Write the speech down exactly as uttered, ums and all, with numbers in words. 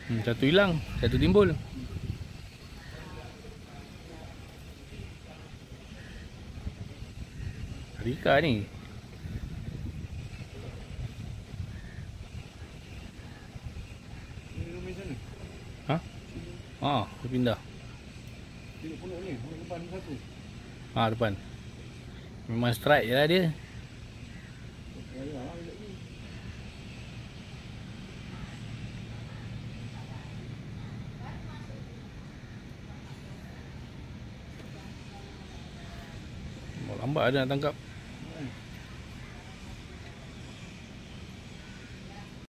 Hmm, satu hilang, satu timbul. Rika ni. Ha? Ah, dia pindah. Ah, depan. Memang strike je lah dia. Lambat ada nak tangkap.